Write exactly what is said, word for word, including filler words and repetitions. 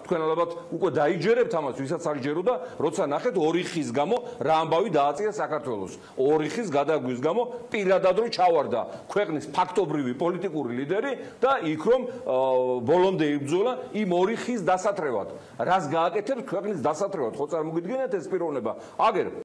თქვენ ალბათ უკვე დაიჯერებთ ამას, ვისაც არ ჯეროდა, როცა ნახეთ ორი ხის გამო რა ამბავი დააწია საქართველოს. ორი ხის გადაგვის გამო პირადად რო ჩავარდა ქვეყნის ფაქტობრივი პოლიტიკური ლიდერი და იქ რომ ბოლომდე იბრძოლა იმ ორი ხის დასათრევად. რას გააკეთებს ქვეყნის დასათრევად, ხო წარმოგიდგენიათ ეს პიროვნება? აგერ